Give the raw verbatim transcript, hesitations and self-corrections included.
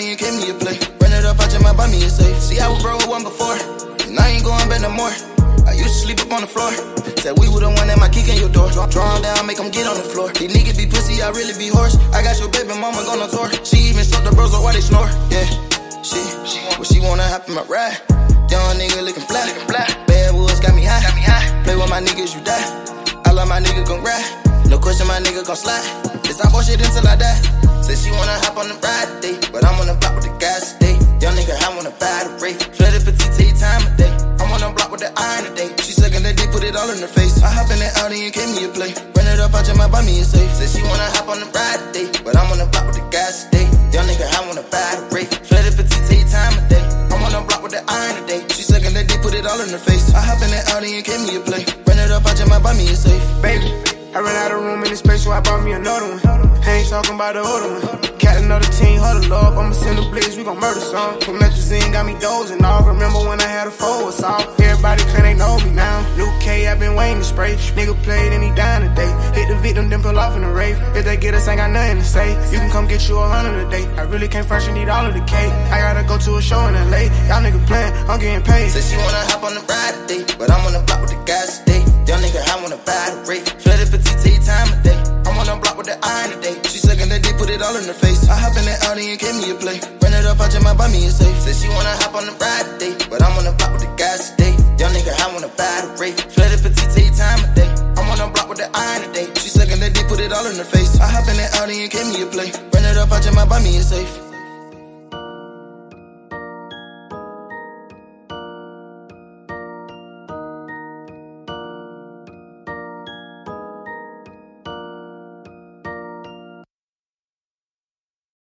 Audi and gave me a play. Run it up, I just might buy me a safe. See, I was broke with one before, and I ain't going back no more. I used to sleep up on the floor. Said we were the one that might kick in your door. Draw them down, make them get on the floor. These niggas be pussy, I really be horse. I got your baby mama going on tour. She even sucked the bros up while they snore. Yeah, she, well, she wanna hop in my ride. Young nigga looking fly. Bad woods got me high. Play with my niggas, you die. I love my niggas gon' ride. No question, my nigga gon' slide. This I bullshit until I die. Say she wanna hop on the ride today, but I'm on the block with the guys today. Young nigga, I wanna buy the race. Flooded petite, take time of day. I'm on the block with the iron today. She suckin' that dick, put it all in her face. I hop in that Audi and gave me a play. Run it up, I just might buy me a safe. Say she wanna hop on the ride today, but I'm on the block with the guys today. Young nigga, I wanna buy the race. Flooded petite, take time of day. I'm on the block with the iron today. She suckin' that dick, put it all in her face. I hop in that Audi and gave me a play. Run it up, I just might buy me a safe. Baby, I ran out of room in the space, so I bought me another one. I ain't talking about the older one. Cat another team, huddle up. I'ma send the blitz, we gon' murder some. Promethazine got me dozing off. Remember when I had a four assault? Everybody claim they know me now. New K, I been waiting to spray. Nigga played and he dying today. Hit the victim, then pull off in the rave. If they get us, ain't got nothing to say. You can come get you a hundred a day. I really can't fresh, you need all of the cake. I gotta go to a show in L A. Y'all nigga playing, I'm getting paid. Say she wanna hop on the ride today, but I'm on the block with the guys today. Young nigga, I wanna buy the race. Flooded petite, take time of day. I'm on the block with the iron today. She suckin' that dick, put it all in her face. I hop in that Audi and gave me a play. Run it up, I just might buy me a safe. Say she wanna hop on the ride today, but I'm on the block with the guys today. Young nigga, I wanna buy the race. Flooded petite, take time of day. I'm on the block with the iron today. She suckin' that dick, put it all in her face. I hop in that Audi and gave me a play. Run it up, I just might buy me a safe.